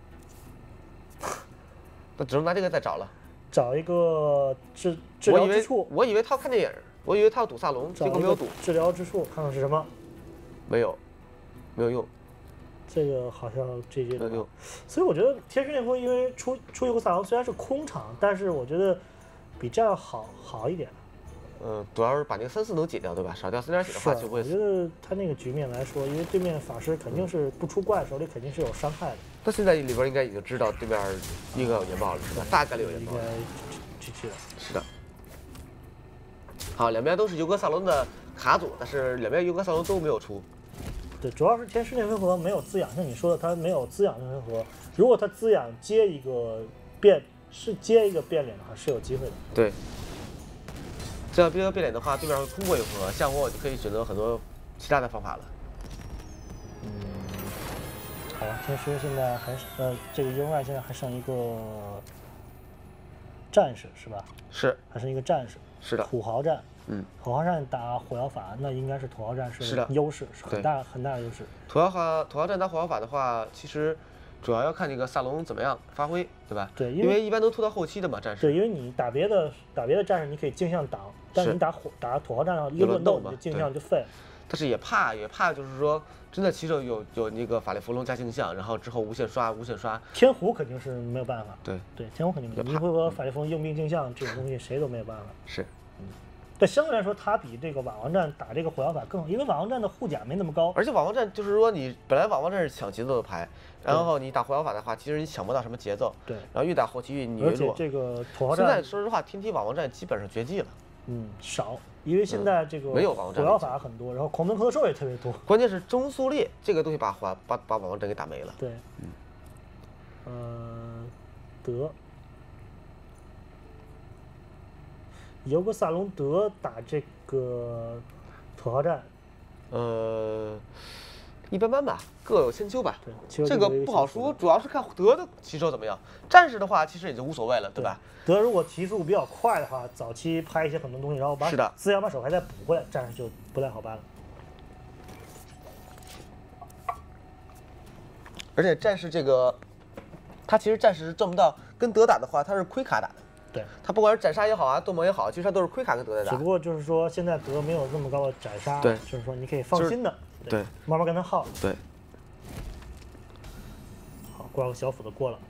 那只能拿这个再找了。 找一个治治疗之处。 我以为他要看电影，我以为他要赌萨隆，结果没有赌。 治疗之处，看看是什么？ 没有，没有用。 这个好像这这没有用。 所以我觉得天使猎户因为出出一个萨隆虽然是空场，但是我觉得比这样好好一点。 嗯，主要是把那个三四能解掉，对吧？少掉三点血的话就会死。 我觉得他那个局面来说，因为对面法师肯定是不出怪，手里肯定是有伤害的。 那现在里边应该已经知道对面应该有研爆了，是吧？大概率有研爆。 应该 G G 了。 是的。好，两边都是尤格萨隆的卡组，但是两边尤格萨隆都没有出。 对，主要是天使那回合没有滋养，像你说的，他没有滋养那回合。如果他滋养接一个变，是接一个变脸的话，是有机会的。 对。这样变个变脸的话，对面会空过一回合，下回我就可以选择很多其他的方法了。 嗯，好了，天使现在还是呃，这个 U I 现在还剩一个战士是吧？ 是， 还剩一个战士。 是的。 土豪战， 嗯， 土豪战打火药法，那应该是土豪战是优势，是很大很大的优势。 土豪法土豪战打火药法的话，其实。主要要看这个萨隆怎么样发挥，对吧？ 对， 因为一般都拖到后期的嘛，战士。 对，因为你打别的打别的战士，你可以镜像挡，但是你打火打土豪战上一乱斗，你的镜像就废了。 但是也怕也怕，就是说真的骑手有有那个法力佛龙加镜像，然后之后无限刷无限刷。 天胡肯定是没有办法。 对对，天胡肯定没有。一回合法力佛龙硬币镜像这种东西谁都没有办法。 是， 嗯。但相对来说，它比这个瓦王战打这个火药法更好，因为瓦王战的护甲没那么高。 而且瓦王战就是说，你本来瓦王战是抢节奏的牌，然后你打火药法的话，其实你抢不到什么节奏。 对。 然后越打后期你越弱。 这个土豪战。 现在说实话，天梯瓦王战基本上绝迹了。 嗯，少，因为现在这个没有瓦王战。 火药法很多，然后狂奔咳嗽也特别多。 关键是中速烈这个东西把火把把瓦王战给打没了。 对。嗯。呃，得。尤格萨隆德打这个土豪战， 呃，一般般吧，各有千秋吧。 对， 这个不好说，主要是看德的骑手怎么样。战士的话，其实也就无所谓了，对吧？ 德如果提速比较快的话，早期拍一些很多东西，然后把滋养把手牌再补回来，战士就不太好办了。 而且战士这个，他其实战士是挣不到，跟德打的话，他是亏卡打的。 对， 他不管是斩杀也好啊，斗魔也好，其实他都是亏卡跟德在打。 只不过就是说，现在德没有这么高的斩杀， 对， 就是说你可以放心的， 对， 慢慢跟他耗。 对。 好，挂个小斧子过了。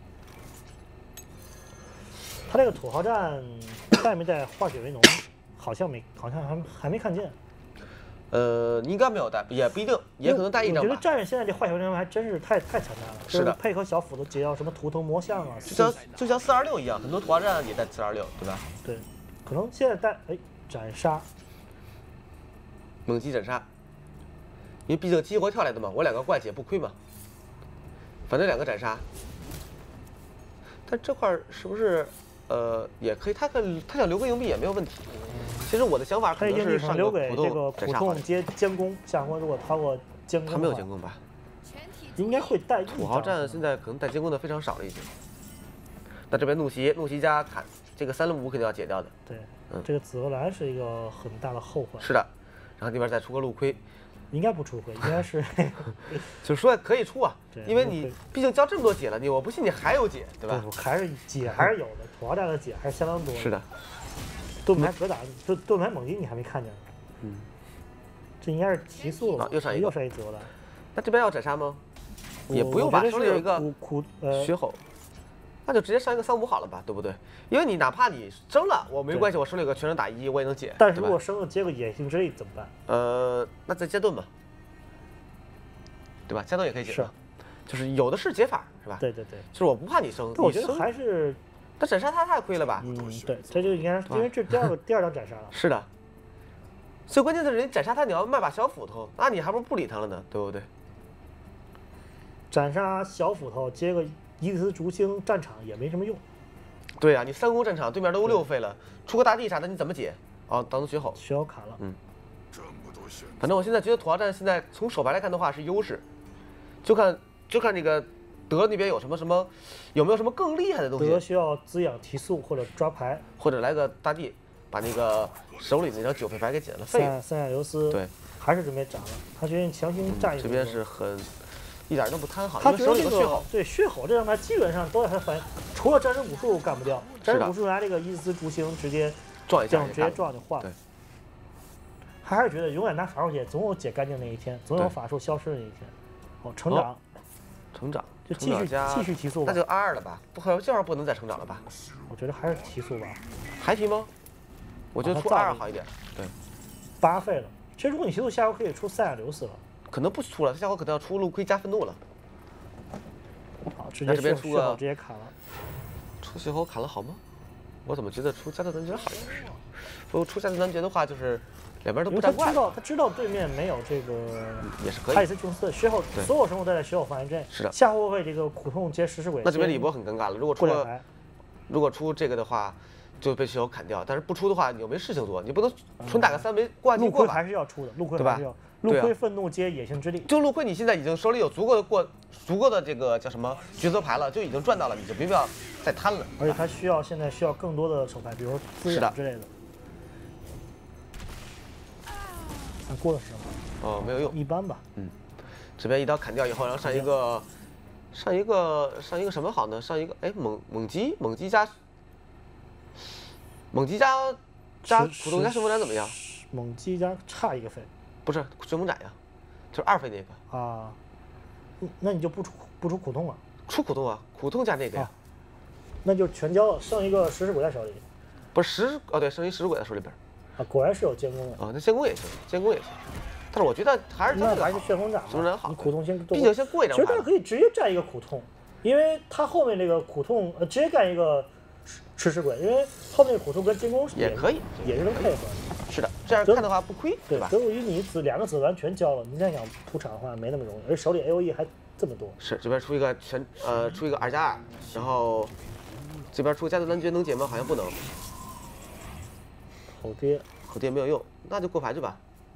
他这个土豪战带没带化血为农？好像没，好像还还没看见。 呃，应该没有带，也不一定，也可能带一张吧。 我觉得战士现在这化血为农还真是太太强大了。 是的， 配合小斧子解掉什么图腾魔像啊， 就像就像四二六一样，很多土豪战也带四二六，对吧？ 对，可能现在带哎斩杀， 猛击斩杀，因为毕竟激活跳来的嘛，我两个怪解不亏嘛。反正两个斩杀，但这块是不是呃也可以？他可他想留个硬币也没有问题。其实我的想法可能是上留给这个普通接监工，下回如果他过监工， 他没有监工吧？ 应该会带。 土豪战现在可能带监工的非常少了已经。那这边怒袭，怒袭加砍，这个三六五肯定要解掉的。 对，嗯，这个紫罗兰是一个很大的后患。 是的，然后那边再出个陆亏， 应该不出亏，应该是， 就说可以出啊，因为你毕竟交这么多解了，你我不信你还有解，对吧？ 还是解还是有的，土豪战的解还是相当多。 是的。 盾牌格挡，盾盾牌猛击你还没看见呢。 嗯， 这应该是提速了。 又上一个， 又上一紫罗兰。 那这边要斩杀吗？也不用吧，手里有一个苦呃血吼，那就直接上一个三五好了吧，对不对？因为你哪怕你升了，我没关系，我手里有个全身打一，我也能解。 但是如果升了接个野性之力怎么办？ 呃，那再接盾吧，对吧？加盾也可以解。 是， 就是有的是解法，是吧？ 对对对， 就是我不怕你升， 我觉得还是。 但斩杀他太亏了吧？ 嗯，对，这就应该因为这第二个第二张斩杀了。 是的， 最关键的是，人斩杀他，你要卖把小斧头，那你还不如不理他了呢，对不对？ 斩杀小斧头接个伊斯烛星战场也没什么用。 对啊，你三攻战场，对面都六费了，出个大地啥的，你怎么解？哦，当中血吼， 血吼卡了。 嗯。反正我现在觉得土豪战现在从手牌来看的话是优势，就看就看这个德那边有什么什么，有没有什么更厉害的东西。 德需要滋养提速或者抓牌， 或者来个大地，把那个手里那张九费牌给捡了废了。 三亚流斯对， 还是准备斩了，他决定强行占一个、 嗯。这边是很一点都不贪好， 他觉得这个血吼，对血吼这张牌基本上都在他反应，除了战神武术干不掉，战神武术拿这个伊斯烛星直接撞一下， 直接撞就换了。 对。 他还是觉得永远拿法术解，总有解干净那一天，总有法术消失的那一天。哦，成长， 成长， 就继续继续提速吧。 那就 R 二了吧？不可这样不能再成长了吧？ 我觉得还是提速吧。 还提吗？我觉得出 R 二好一点。对， 八费了。其实如果你提速，下回可以出赛亚留斯了。 可能不出了，下回可能要出路亏加愤怒了。 好，直接这出个直接砍了。 出血吼砍了好吗？我怎么觉得出加特男爵好一点？如果出加特男爵的话，就是两边都不占怪。 他知道他知道对面没有这个， 也是可以。 哈里斯琼斯血吼，所有生物都在血吼防御阵。 是的。 下回会这个苦痛接食尸鬼。 那这边李博很尴尬了，如果出了，如果出这个的话，就被血吼砍掉。但是不出的话，你又没事情做，你不能纯打个三枚挂机过吧？ 陆亏还是要出的，陆亏还是要。陆亏愤怒接野性之力。 就陆亏，你现在已经手里有足够的过足够的这个叫什么角色牌了，就已经赚到了，你就没必要再贪了。 而且他需要现在需要更多的手牌，比如说滋养之类的。那过了时候。 哦，没有用。 一般吧。 嗯。这边一刀砍掉以后，然后上一个上一个上一个什么好呢？上一个哎猛猛击猛击加猛击加加普通加旋风斩怎么样？ 猛击加差一个费， 不是旋风斩呀，就是二费那个啊。那你就不出不出苦痛了？ 出苦痛啊，苦痛加那个呀， 啊、那就全交了，剩一个食尸鬼在手里。 不是食哦对，剩一食尸鬼在手里边。 啊，果然是有监工的。 啊，那监工也行，监工也行。但是我觉得还是那还是旋风斩， 旋风斩好。 你苦痛先， 毕竟先过一张牌。 其实他可以直接占一个苦痛，因为他后面那个苦痛呃直接干一个食尸鬼，因为后面苦痛跟监工也可以， 也是能配合。 是的，这样看的话不亏， 对吧？ 德鲁伊你子两个子完全交了，你再想出场的话没那么容易，而手里 A O E 还这么多。 是这边出一个全呃出一个二加二，然后这边出加特男爵能解吗？好像不能。 吼爹， 吼爹没有用，那就过牌去吧。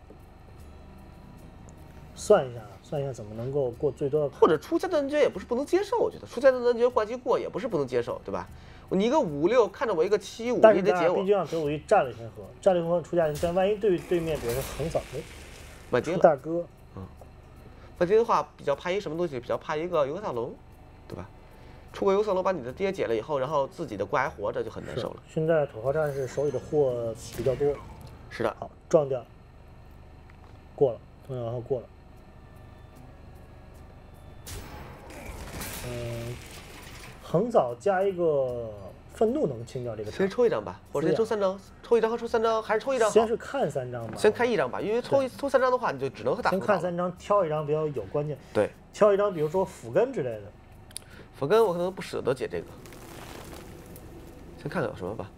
算一下，算一下怎么能够过最多的。 或者出加特男爵也不是不能接受，我觉得出加特男爵挂机过也不是不能接受，对吧？你一个五六看着我一个七五，你得解我。 毕竟让德鲁伊占了先河，占了先河出价，但万一对对面比如说横扫，哎， 满金大哥， 嗯，满金的话比较怕一什么东西？比较怕一个尤萨龙，对吧？出个尤萨龙把你的爹解了以后，然后自己的怪还活着就很难受了。 现在土豪战士手里的货比较多， 是的， 好撞掉，过了，同样然后过了，嗯。横扫加一个愤怒能清掉这个。 先抽一张吧，或者先抽三张，抽一张和抽三张，还是抽一张好？ 先是看三张吧。 先看一张吧，因为抽一抽三张的话，你就只能和打。 先看三张，挑一张比较有关键。 对， 挑一张，比如说斧根之类的。 斧根我可能不舍得解这个，先看看有什么吧。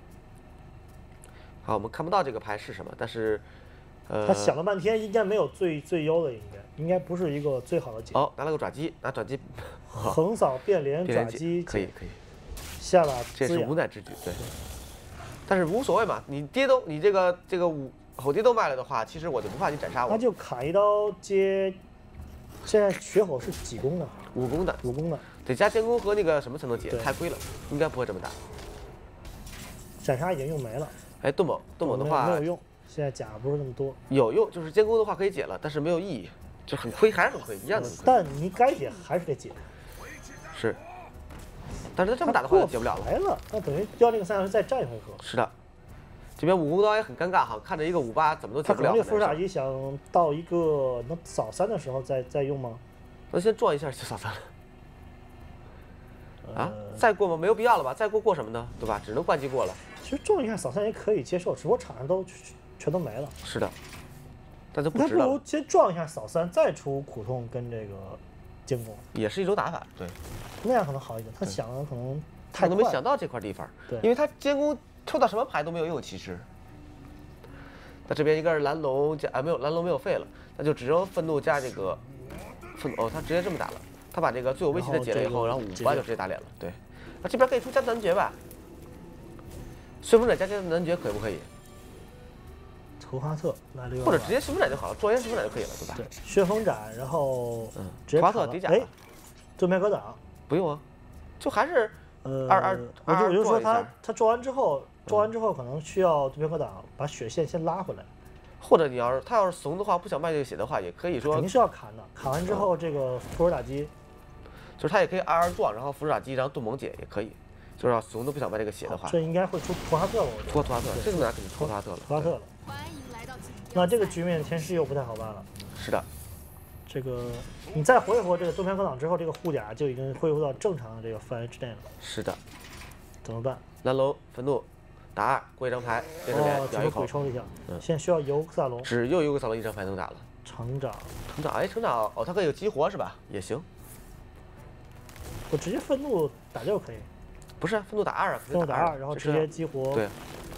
好，我们看不到这个牌是什么，但是，呃， 他想了半天，应该没有最最优的，应该应该不是一个最好的解。 哦，拿了个爪击，拿爪击。 横扫变连爪击可以可以， 下把这是无奈之举，对。但是无所谓嘛，你爹都你这个这个五吼爹都卖了的话，其实我就不怕你斩杀我。 他就砍一刀接，现在血吼是几攻的？ 五攻的， 五攻的， 得加监攻和那个什么才能解，太亏了，应该不会这么打。 斩杀已经用没了。 哎，盾猛盾猛的话没有用，现在甲不是那么多。 有用，就是监攻的话可以解了，但是没有意义，就很亏，还是很亏，一样的。 但你该解还是得解。 是，但是他这么打的话就解不了了。 来了，那等于要那个三小时再战一回合。 是的，这边五攻刀也很尴尬哈，看着一个五八怎么都解不了。 他可能这副打击想到一个能扫三的时候再再用吗？ 那先撞一下就扫三了。啊，再过吗？没有必要了吧？再过过什么呢？对吧？只能关机过了。 其实撞一下扫三也可以接受，只不过场上都全都没了。 是的，但就不值了。他不如先撞一下扫三，再出苦痛跟这个监攻， 也是一种打法，对。 那样可能好一点。他想的可能太快，可能没想到这块地方， 对， 因为他监攻抽到什么牌都没有用，其实那这边应该是蓝龙加啊没有蓝龙没有废了，那就只有愤怒加这个愤哦，他直接这么打了，他把这个最有威胁的解了以后，然后五万就直接打脸了。对，那这边可以出加男爵吧？旋风斩加加男爵可以不可以？ 图哈特来六， 或者直接旋风斩就好了，状元旋风斩就可以了，对吧？ 对，旋风斩，然后嗯， 直接图哈特叠甲， 哎，对面格挡不用啊，就还是呃二二， 我就我就说他他他做完之后，做完之后可能需要对面格挡把血线先拉回来。 或者你要是他要是怂的话，不想卖这个血的话，也可以说肯定是要砍的，砍完之后这个扶手打击， 就是他也可以二二撞，然后扶手打击，然后盾猛解也可以。就是要怂都不想卖这个血的话， 这应该会出图哈特了，我觉得。 出图哈特，这个拿肯定出图哈特了。 图哈特了。那这个局面天师又不太好办了。 是的。 这个你再活一活这个盾牌格挡之后，这个护甲就已经恢复到正常的这个范围之内了。 是的。 怎么办？ 蓝龙愤怒。打二过一张牌，这里面咬一口， 鬼抽一下。 嗯， 现在需要尤克萨隆， 只有尤克萨隆一张牌能打了。 成长， 成长，哎，成长，哦，它可以有激活是吧？也行。 我直接愤怒打就可以。 不是，愤怒打二啊， 愤怒打二，然后直接激活。 对。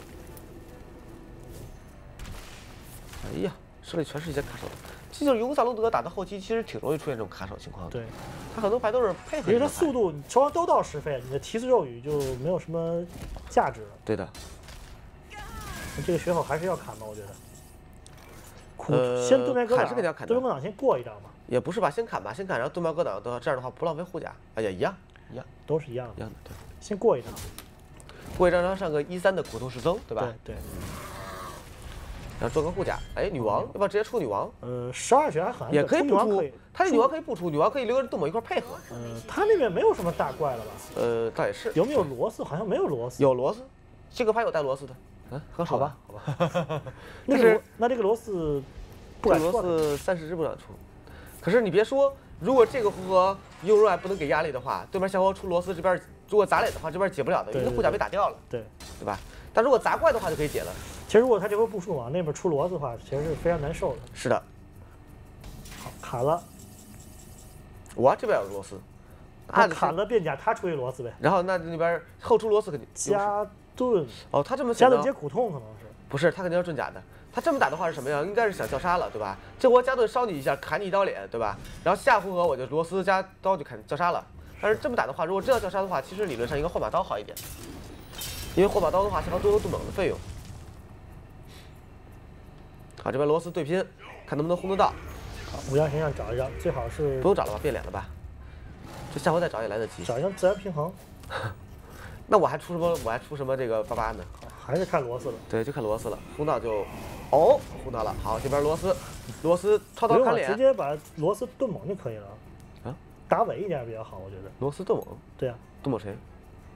哎呀，手里全是一些卡手。这就是尤克萨隆德打到后期，其实挺容易出现这种卡手情况的。 对。 他很多牌都是配合， 因为它速度，你双方都到十费，你的提示咒语就没有什么价值了。 对的， 这个血口还是要砍吧，我觉得。苦呃， 先盾牌格挡， 砍是肯定要砍的。 盾牌格挡先过一张吧。 也不是吧，先砍吧，先砍，然后盾牌格挡的这样的话不浪费护甲。哎呀，一样一样， 都是一样的。 一样的，对。 先过一张， 过一张，然后上个一三的苦痛失踪，对吧？ 对对。 然后做个护甲，哎，女王，要不要直接出女王？ 呃，十二血还很也可以不出，他这女王可以不出，女王可以留着盾猛一块配合。 呃，他那边没有什么大怪了吧？ 呃，倒也是。 有没有螺丝？好像没有螺丝。 有螺丝，这个牌有带螺丝的。嗯，很好吧， 好吧。 那个那这个螺丝不敢出。螺丝三十只不敢出。可是你别说，如果这个回合右入爱不能给压力的话，对面夏侯出螺丝这边如果砸脸的话，这边解不了的，因为护甲被打掉了。 对， 对吧？但如果砸怪的话就可以解了。 其实如果他这波步数往那边出螺丝的话，其实是非常难受的。 是的。 好，砍了。 我这边有螺丝。 他砍了变甲，他出一螺丝呗。 然后那那边后出螺丝肯定。 加盾。 哦，他这么加盾接苦痛可能是。 不是，他肯定是盾甲的。他这么打的话是什么呀？应该是想叫杀了，对吧？这回加盾烧你一下，砍你一刀脸，对吧？然后下回合我就螺丝加刀就砍叫杀了。但是这么打的话，如果真要叫杀的话，其实理论上应该换把刀好一点，因为换把刀的话，还要多个盾猛的费用。好，这边螺丝对拼，看能不能轰得到。 好，五张身上找一张，最好是不用找了吧，变脸了吧？这下回再找也来得及。 找一张自然平衡。 那我还出什么？我还出什么这个八八呢？ 还是看螺丝了。 对，就看螺丝了。轰到就，哦，轰到了。好，这边螺丝，螺丝超刀砍脸， 直接把螺丝盾猛就可以了。 啊， 打稳一点比较好，我觉得。 螺丝盾猛。 对呀、啊。 盾猛谁？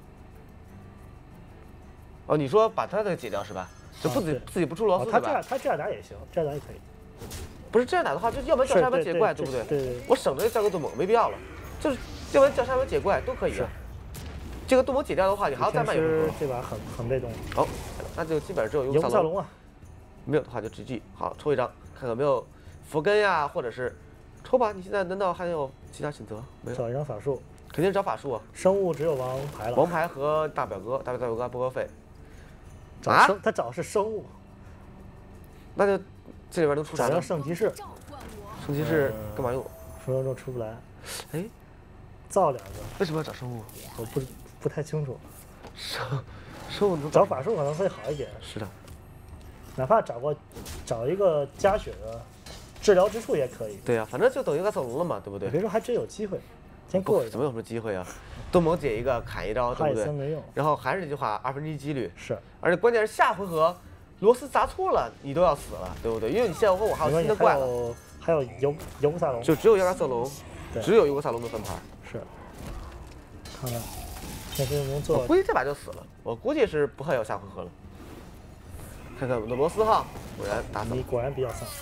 哦，你说把他的解掉是吧？就不自己、啊、自己不出螺丝、哦、 他这样他这样打也行，这样打也可以。 不是这样打的话，就要不然叫杀，要不然解怪，对不对？ 对对。 我省着叫个盾猛，没必要了。就是要不然叫杀，要不然解怪都可以啊。这个盾猛解掉的话，你还要再卖一回合。 这把很很被动。 哦，那就基本上只有尤克萨隆啊。 没有的话就 G G。好，抽一张，看看有没有佛根呀，或者是抽吧。你现在难道还有其他选择？没有。 找一张法术。 肯定是找法术啊。 生物只有王牌了。 王牌和大表哥，大表哥不够费。 啊？他找的是生物。 那就这里边能出啥呢？ 找张圣骑士。 圣骑士干嘛用？ 十分钟出不来。 哎， 造两个。 为什么要找生物？ 我不不太清楚。 生生物能找法术可能会好一点。 是的。 哪怕找个找一个加血的治疗之处也可以。 对呀、啊，反正就等于个索隆了嘛，对不对？ 别说还真有机会，先过一。 怎么有什么机会啊？盾猛解一个，砍一招，对不对？ 没用。 然后还是这句话，二分之一几率。 是。 而且关键是下回合螺丝砸错了，你都要死了，对不对？因为你下回合我还有新的怪了。 还有尤尤克萨隆。 就只有尤克萨隆，只有尤克萨隆的翻牌。 是。看看。天师能做。 我估计这把就死了，我估计是不会有下回合了。看看我们的螺丝哈，果然打死了。 你果然比较丧。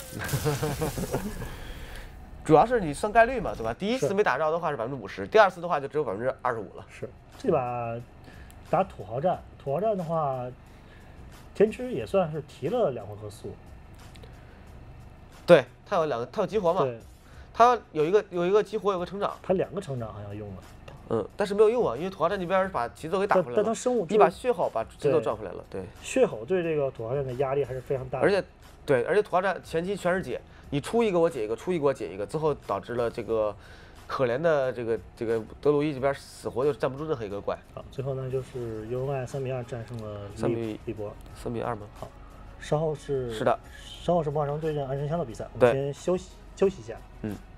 主要是你算概率嘛，对吧？第一次没打着的话是百分之五十，第二次的话就只有百分之二十五了。 是，这把打土豪战，土豪战的话，天池也算是提了两回合速。 对，他有两个，他有激活嘛？ 对， 他有一个有一个激活，有个成长。 他两个成长好像用了。 嗯，但是没有用啊，因为土豪战这边把节奏给打回来了。 但他生物， 你把血吼把节奏转回来了，对。 血吼对这个土豪战的压力还是非常大的。 而且，对，而且土豪战前期全是解，你出一个我解一个，出一个我解一个，最后导致了这个可怜的这个这个德鲁伊这边死活就站不住任何一个怪。 好，最后呢就是 U N I 三比二战胜了三比利博， 三比二吗？ 好，稍后是是的， 稍后是梦幻城对阵安神香的比赛，我们先休息休息一下。 嗯。